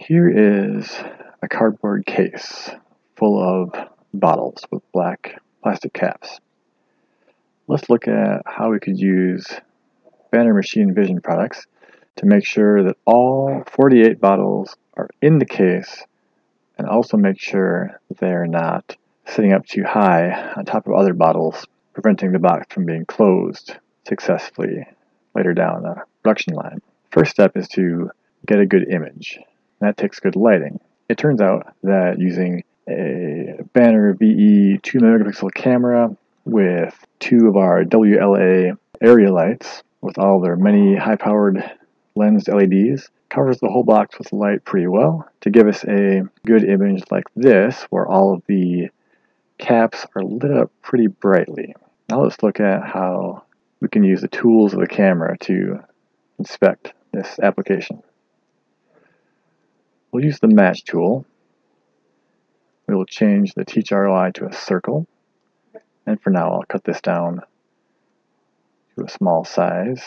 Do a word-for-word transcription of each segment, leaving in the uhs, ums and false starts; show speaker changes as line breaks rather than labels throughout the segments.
Here is a cardboard case full of bottles with black plastic caps. Let's look at how we could use Banner Machine Vision products to make sure that all forty-eight bottles are in the case, and also make sure that they are not sitting up too high on top of other bottles, preventing the box from being closed successfully later down the production line. First step is to get a good image. That takes good lighting. It turns out that using a Banner V E two megapixel camera with two of our W L A area lights with all their many high-powered lensed L E Ds covers the whole box with light pretty well to give us a good image like this, where all of the caps are lit up pretty brightly. Now let's look at how we can use the tools of the camera to inspect this application. We'll use the match tool. We will change the Teach R O I to a circle, and for now I'll cut this down to a small size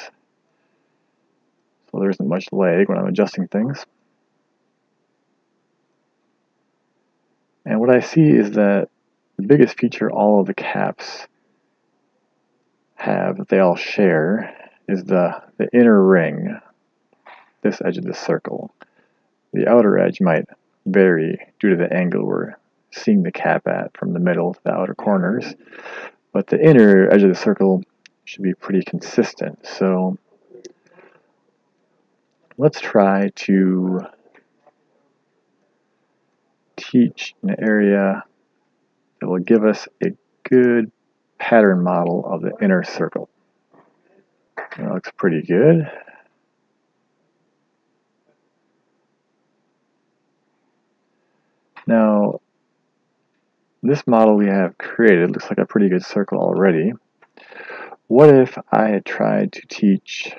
so there isn't much lag when I'm adjusting things. And what I see is that the biggest feature all of the caps have that they all share is the, the inner ring, this edge of the circle. The outer edge might vary due to the angle we're seeing the cap at from the middle to the outer corners, but the inner edge of the circle should be pretty consistent. So let's try to teach an area that will give us a good pattern model of the inner circle. That looks pretty good. Now, this model we have created looks like a pretty good circle already. What if I had tried to teach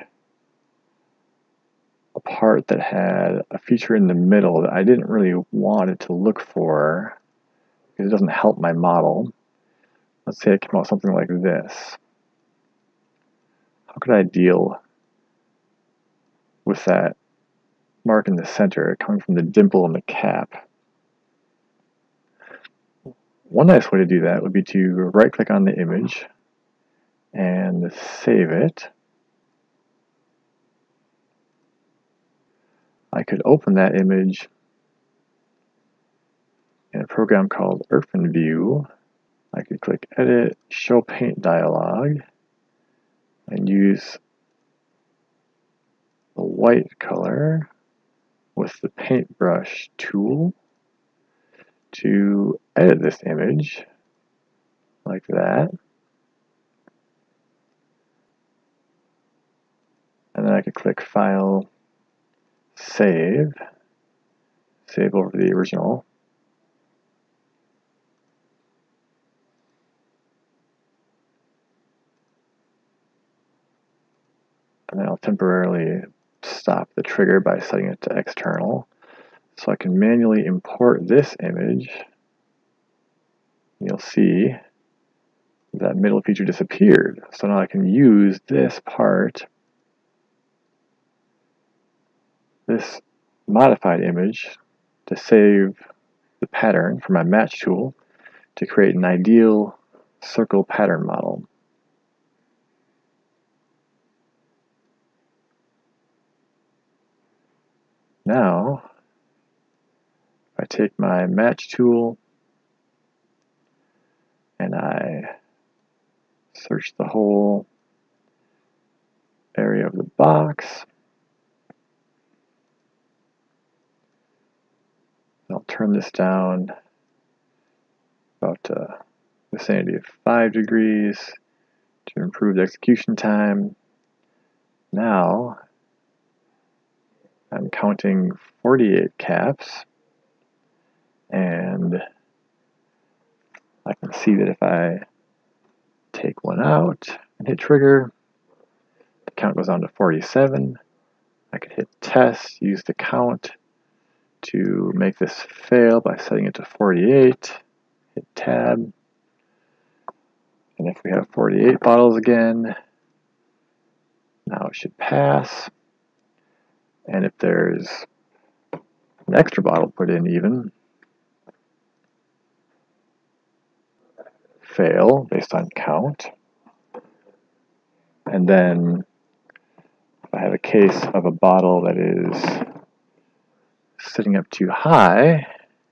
a part that had a feature in the middle that I didn't really want it to look for because it doesn't help my model? Let's say it came out something like this. How could I deal with that mark in the center coming from the dimple in the cap? One nice way to do that would be to right-click on the image and save it. I could open that image in a program called OrphanView. I could click Edit, Show Paint dialog, and use the white color with the paintbrush tool to edit this image like that. And then I could click File, Save, save over the original. And then I'll temporarily stop the trigger by setting it to external. So I can manually import this image. You'll see that middle feature disappeared. So now I can use this part, this modified image, to save the pattern for my match tool to create an ideal circle pattern model. Now, I take my match tool and I search the whole area of the box. I'll turn this down about uh, vicinity of five degrees to improve the execution time. Now, I'm counting forty-eight caps, and I can see that if I take one out and hit trigger, the count goes down to forty-seven. I could hit test, use the count to make this fail by setting it to forty-eight, hit tab, and if we have forty-eight bottles again, now it should pass. And if there's an extra bottle put in even, fail based on count. And then if I have a case of a bottle that is sitting up too high,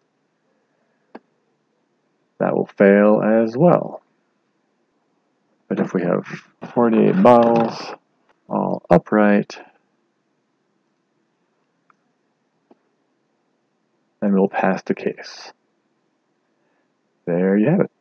that will fail as well. But if we have forty-eight bottles, all upright, then we'll pass the case. There you have it.